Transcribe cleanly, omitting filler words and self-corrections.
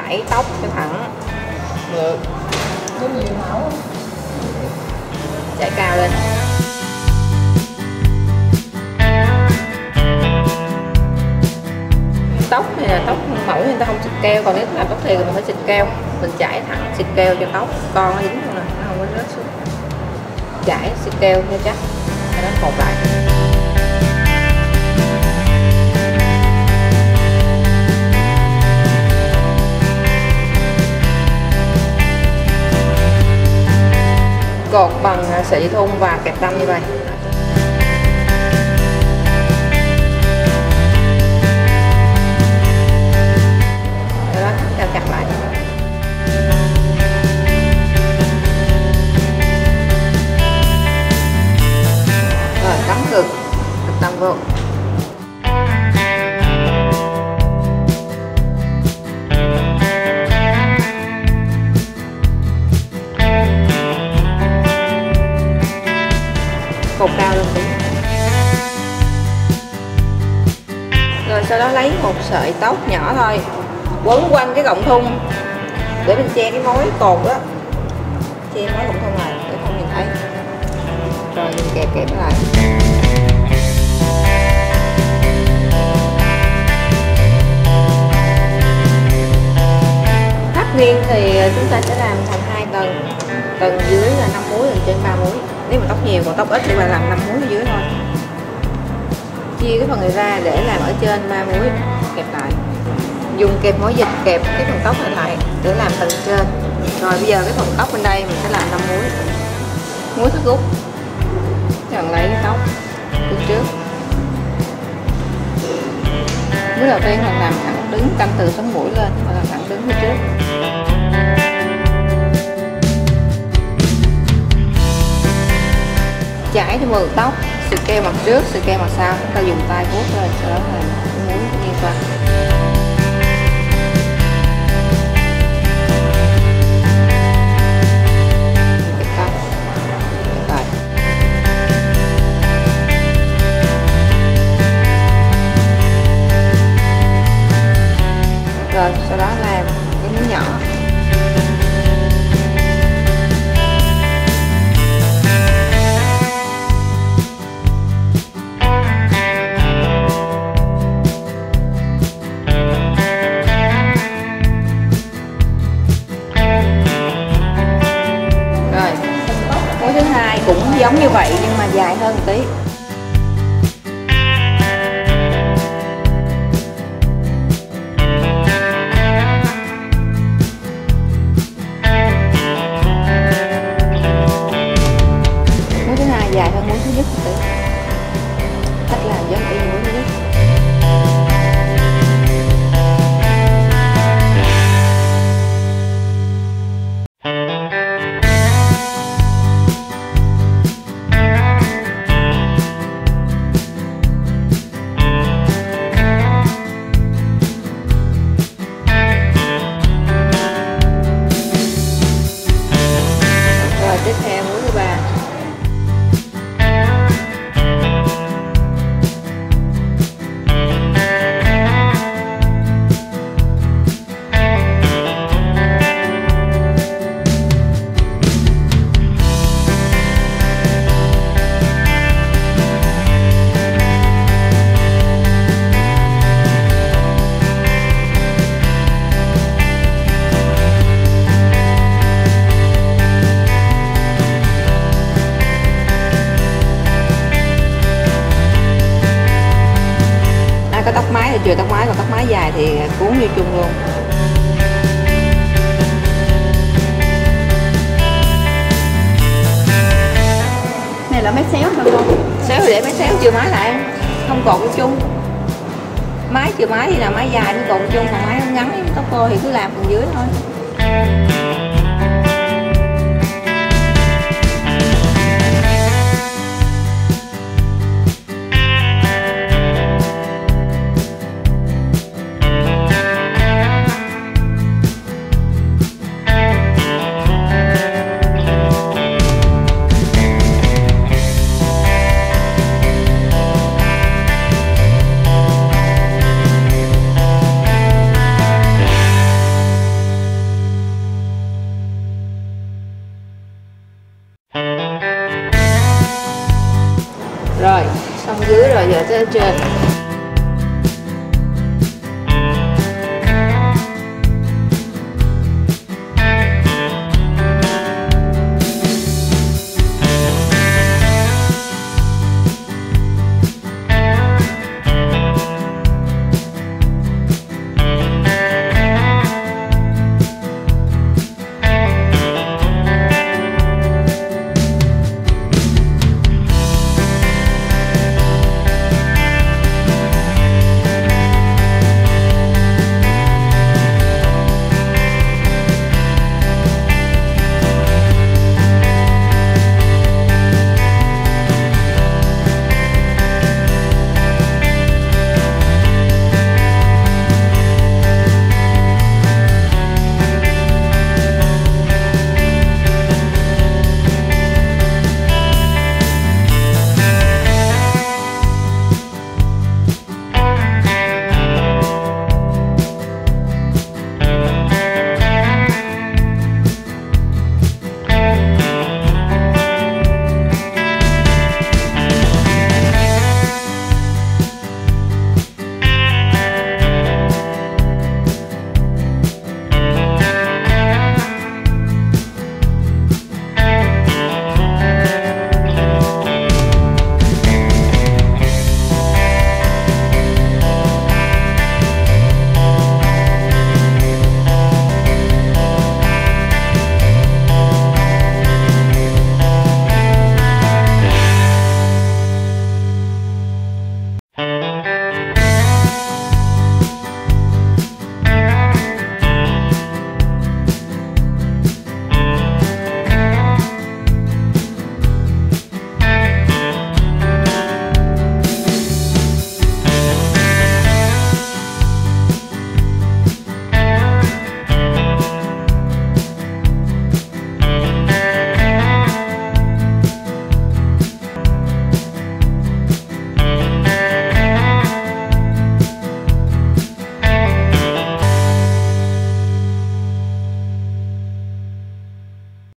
chải tóc cho thẳng ngược, chải cao lên. Tóc này là tóc mẫu người ta không xịt keo, còn nếu làm tóc thì mình phải xịt keo, mình chải thẳng xịt keo cho tóc con nó dính luôn nè, nó không có rớt xuống. Chải xịt keo cho chắc cho nó cột lại. Cột bằng sợi thun và kẹp tăm như vậy. Đó, căng chặt lại. Rồi cắm ngực, kẹp tăm vô. Cột cao lên tí. Rồi sau đó lấy một sợi tóc nhỏ thôi, quấn quanh cái gọng thun để mình che cái mối cột đó, che mối gọng thun này để không nhìn thấy. Rồi mình kẹp nó lại. Thắt nghiêng thì chúng ta sẽ làm thành 2 tầng, tầng dưới là 5 múi, tầng trên 3 múi. Nếu mà tóc nhiều, còn tóc ít thì bạn làm 5 múi ở dưới thôi. Chia cái phần này ra để làm ở trên 3 múi, kẹp lại. Dùng kẹp mối dịch kẹp cái phần tóc này lại để làm tầng trên. Rồi bây giờ cái phần tóc bên đây mình sẽ làm 5 múi. Múi thắt rút. Cần lấy cái tóc từ trước. Múi đầu tiên là làm thẳng đứng, canh từ sống mũi lên, mà làm thẳng đứng phía trước. Chải cho mượt tóc, sợi keo mặt trước, sợi keo mặt sau, chúng ta dùng tay vuốt lên, sau đó là múi nghiêng qua. Kẹp tóc, kẹp lại. Rồi sau đó làm cái múi nhỏ. Múi thứ hai cũng giống như vậy nhưng mà dài hơn một tí. Múi thứ hai dài hơn múi thứ nhất một tí. Cách làm giống y múi thứ nhất. Tiếp theo múi thứ ba. Có tóc mái thì chừa tóc mái, còn tóc mái dài thì cuốn vô chung luôn. Này là mái xéo hả con? Xéo thì để mái xéo chừa mái lại, không cột vô chung. Mái chừa mái thì là mái dài mới cột vô chung, còn mái ngắn tóc cô thì cứ làm phần dưới thôi. Xong dưới rồi giờ tới ở trên.